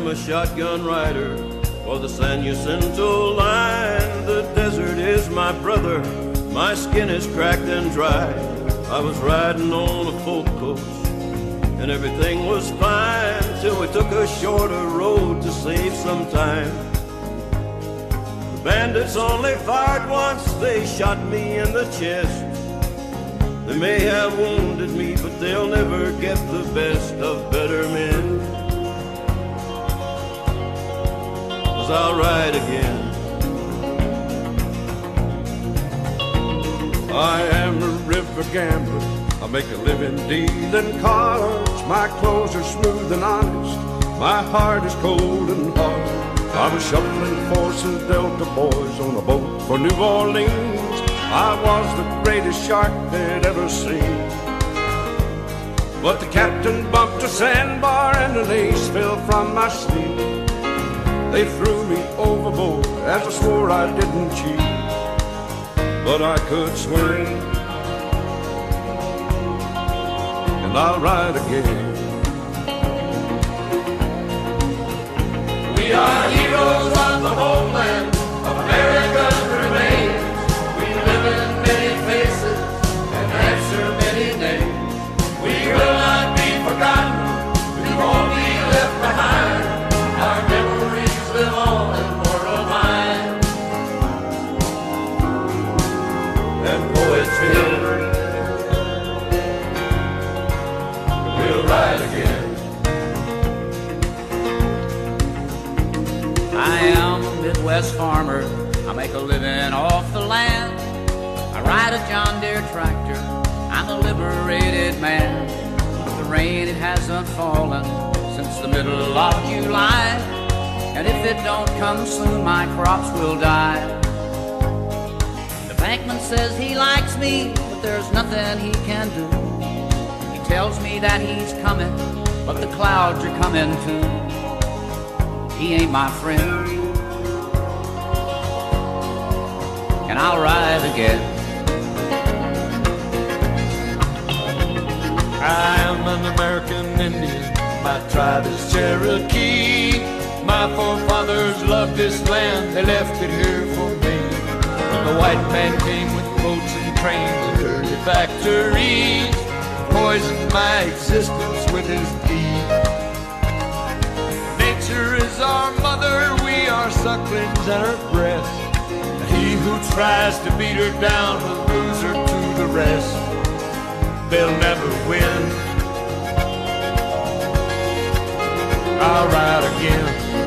am a shotgun rider for the San Jacinto line. The desert is my brother, my skin is cracked and dry. I was riding on a folk coach and everything was fine till we took a shorter road to save some time. The bandits only fired once, they shot me in the chest. They may have wounded me, but they'll never get the best of better men. 'Cause I'll ride again. I am a river gambler, I make a living dealing cards. My clothes are smooth and honest, my heart is cold and hard. I was shuffling for some Delta boys on a boat for New Orleans. I was the greatest shark they'd ever seen. But the captain bumped a sandbar and an ace fell from my sleeve. They threw me overboard as I swore I didn't cheat. But I could swim, and I'll ride again. We are heroes of the homeland, America's remains. We live in many faces and answer many names. We will not be forgotten, we won't be left behind. Our memories live on in mortal mind. And poetry, we'll ride again. I am a Midwest farmer, I make a living off the land. I ride a John Deere tractor, I'm a liberated man. The rain, it hasn't fallen since the middle of July. And if it don't come soon, my crops will die. The bankman says he likes me, but there's nothing he can do. He tells me that he's coming, but the clouds are coming too. He ain't my friend, and I'll ride again. I am an American Indian, my tribe is Cherokee. My forefathers loved this land, they left it here for me. The white man came with boats and trains and dirty factories, poisoned my existence with his deed. Nature is our mother, we are sucklings at her breast. He who tries to beat her down will lose her to the rest. They'll never win. I'll ride again.